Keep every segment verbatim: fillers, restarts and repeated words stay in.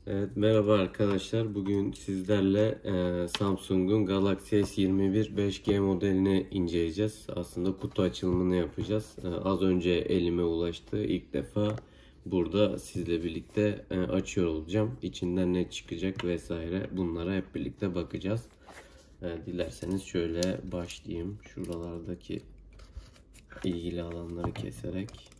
Evet, merhaba arkadaşlar. Bugün sizlerle e, Samsung'un Galaxy S yirmi bir beş G modelini inceleyeceğiz. Aslında kutu açılımını yapacağız. E, az önce elime ulaştı. İlk defa burada sizle birlikte e, açıyor olacağım. İçinden ne çıkacak vesaire, bunlara hep birlikte bakacağız. E, dilerseniz şöyle başlayayım. Şuralardaki ilgili alanları keserek.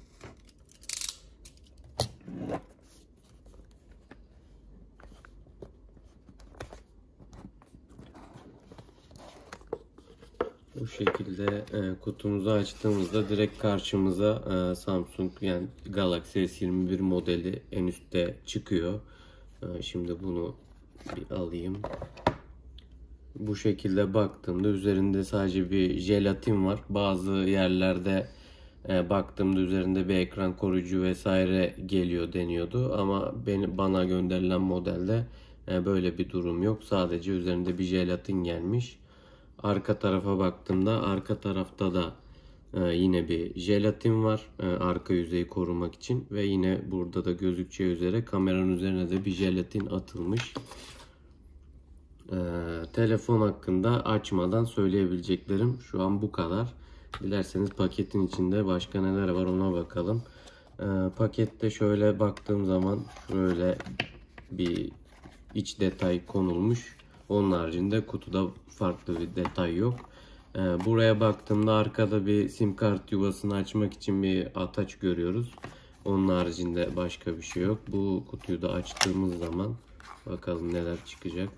Bu şekilde e, kutumuzu açtığımızda direkt karşımıza e, Samsung yani Galaxy S yirmi bir modeli en üstte çıkıyor. E, şimdi bunu bir alayım. Bu şekilde baktığımda üzerinde sadece bir jelatin var. Bazı yerlerde e, baktığımda üzerinde bir ekran koruyucu vesaire geliyor deniyordu. Ama beni, bana gönderilen modelde e, böyle bir durum yok. Sadece üzerinde bir jelatin gelmiş. Arka tarafa baktığımda arka tarafta da e, yine bir jelatin var e, arka yüzeyi korumak için ve yine burada da gözükeceği üzere kameranın üzerine de bir jelatin atılmış. E, telefon hakkında açmadan söyleyebileceklerim şu an bu kadar. Dilerseniz paketin içinde başka neler var ona bakalım. E, pakette şöyle baktığım zaman şöyle bir iç detay konulmuş. Onun haricinde kutuda farklı bir detay yok. Ee, buraya baktığımda arkada bir sim kart yuvasını açmak için bir ataç görüyoruz. Onun haricinde başka bir şey yok. Bu kutuyu da açtığımız zaman bakalım neler çıkacak.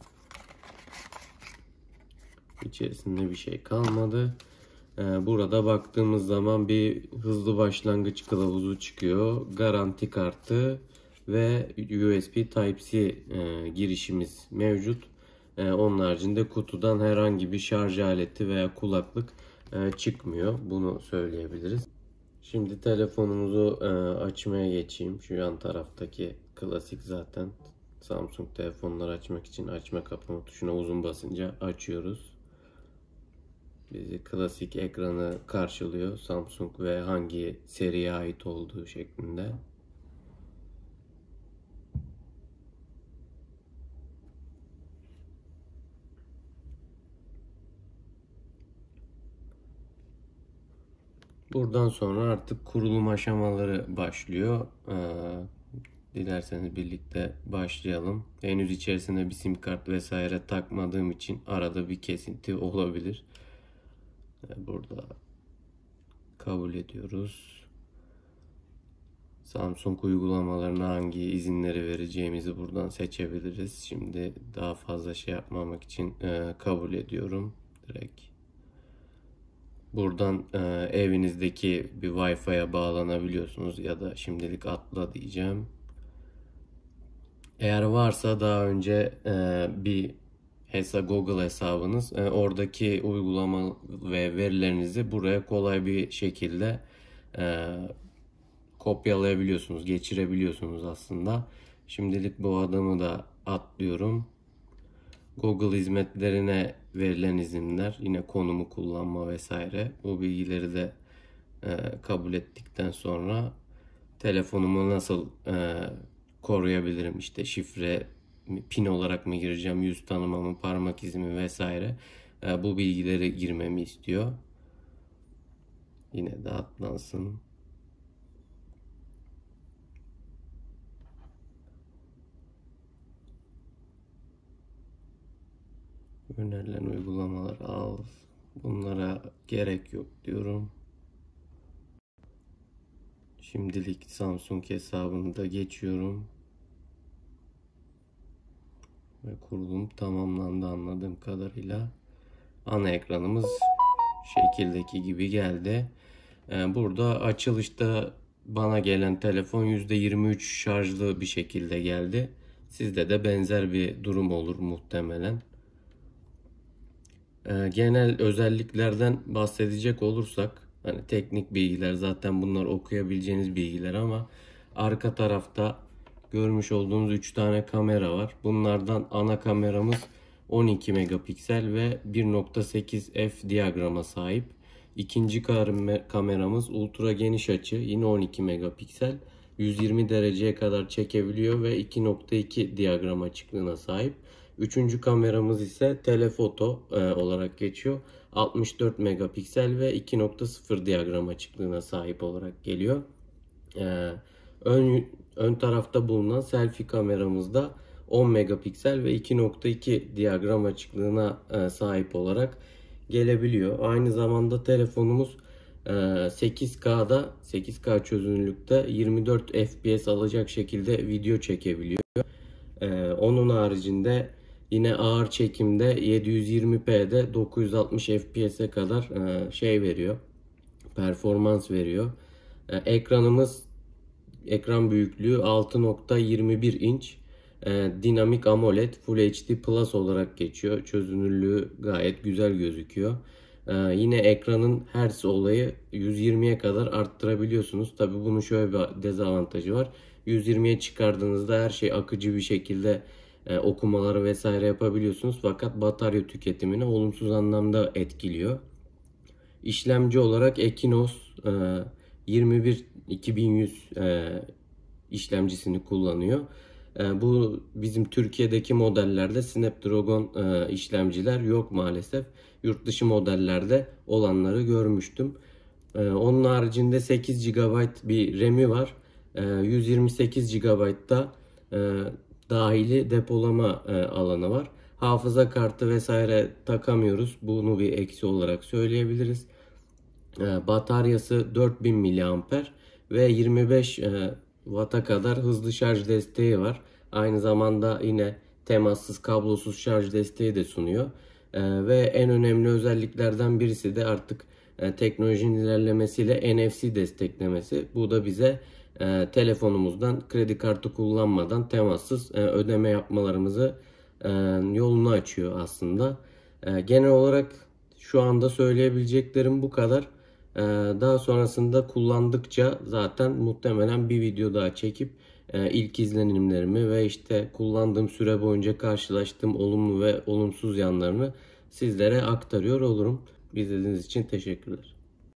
İçerisinde bir şey kalmadı. Ee, burada baktığımız zaman bir hızlı başlangıç kılavuzu çıkıyor. Garanti kartı ve U S B Type-C e, girişimiz mevcut. E, onun haricinde kutudan herhangi bir şarj aleti veya kulaklık e, çıkmıyor. Bunu söyleyebiliriz. Şimdi telefonumuzu e, açmaya geçeyim. Şu yan taraftaki klasik zaten Samsung telefonları açmak için açma kapama tuşuna uzun basınca açıyoruz. Bizi klasik ekranı karşılıyor. Samsung ve hangi seriye ait olduğu şeklinde. Buradan sonra artık kurulum aşamaları başlıyor. Ee, dilerseniz birlikte başlayalım. Henüz içerisine bir sim kart vesaire takmadığım için arada bir kesinti olabilir. Ee, burada kabul ediyoruz. Samsung uygulamalarına hangi izinleri vereceğimizi buradan seçebiliriz. Şimdi daha fazla şey yapmamak için e, kabul ediyorum direkt. Buradan e, evinizdeki bir Wi-Fi'ye bağlanabiliyorsunuz ya da şimdilik atla diyeceğim. Eğer varsa daha önce e, bir hesa Google hesabınız, e, oradaki uygulama ve verilerinizi buraya kolay bir şekilde e, kopyalayabiliyorsunuz, geçirebiliyorsunuz aslında. Şimdilik bu adımı da atlıyorum. Google hizmetlerine verilen izinler, yine konumu kullanma vesaire. Bu bilgileri de e, kabul ettikten sonra telefonumu nasıl e, koruyabilirim? İşte şifre, pin olarak mı gireceğim, yüz tanımamı, parmak izimi vesaire. E, bu bilgileri girmemi istiyor. Yine de atlansın. Önerilen uygulamaları al. Bunlara gerek yok diyorum. Şimdilik Samsung hesabını da geçiyorum. Ve kurulum tamamlandı anladığım kadarıyla. Ana ekranımız şekildeki gibi geldi. Burada açılışta bana gelen telefon yüzde yirmi üç şarjlı bir şekilde geldi. Sizde de benzer bir durum olur muhtemelen. Genel özelliklerden bahsedecek olursak, hani teknik bilgiler zaten bunlar okuyabileceğiniz bilgiler ama arka tarafta görmüş olduğunuz üç tane kamera var. Bunlardan ana kameramız on iki megapiksel ve bir nokta sekiz f diyagrama sahip. İkinci kameramız ultra geniş açı, yine on iki megapiksel. yüz yirmi dereceye kadar çekebiliyor ve iki nokta iki diyagram açıklığına sahip. Üçüncü kameramız ise telefoto e, olarak geçiyor. altmış dört megapiksel ve iki nokta sıfır diyagram açıklığına sahip olarak geliyor. E, ön, ön tarafta bulunan selfie kameramızda on megapiksel ve iki nokta iki diyagram açıklığına e, sahip olarak gelebiliyor. Aynı zamanda telefonumuz sekiz K'da sekiz K çözünürlükte yirmi dört F P S alacak şekilde video çekebiliyor. Onun haricinde yine ağır çekimde yedi yüz yirmi p'de dokuz yüz altmış F P S'e kadar şey veriyor. Performans veriyor. Ekranımız ekran büyüklüğü altı nokta yirmi bir inç. Dinamik AMOLED Full H D Plus olarak geçiyor. Çözünürlüğü gayet güzel gözüküyor. Ee, yine ekranın hertz olayı yüz yirmiye kadar arttırabiliyorsunuz. Tabi bunun şöyle bir dezavantajı var. yüz yirmiye çıkardığınızda her şey akıcı bir şekilde e, okumaları vesaire yapabiliyorsunuz. Fakat batarya tüketimini olumsuz anlamda etkiliyor. İşlemci olarak Exynos e, yirmi bir iki bin yüz e, işlemcisini kullanıyor. E, bu bizim Türkiye'deki modellerde Snapdragon e, işlemciler yok maalesef. Yurt dışı modellerde olanları görmüştüm. E, onun haricinde sekiz gigabayt bir RAM'i var. E, yüz yirmi sekiz gigabaytta e, dahili depolama e, alanı var. Hafıza kartı vesaire takamıyoruz. Bunu bir eksi olarak söyleyebiliriz. E, bataryası dört bin miliamper ve yirmi beş e, Watt'a kadar hızlı şarj desteği var. Aynı zamanda yine temassız kablosuz şarj desteği de sunuyor. Ee, ve en önemli özelliklerden birisi de artık e, teknolojinin ilerlemesiyle N F C desteklemesi. Bu da bize e, telefonumuzdan kredi kartı kullanmadan temassız e, ödeme yapmalarımızı e, yolunu açıyor aslında. E, genel olarak şu anda söyleyebileceklerim bu kadar. E, daha sonrasında kullandıkça zaten muhtemelen bir video daha çekip e, ilk izlenimlerimi ve işte kullandığım süre boyunca karşılaştığım olumlu ve olumsuz yanlarını sizlere aktarıyor olurum. İzlediğiniz için teşekkürler.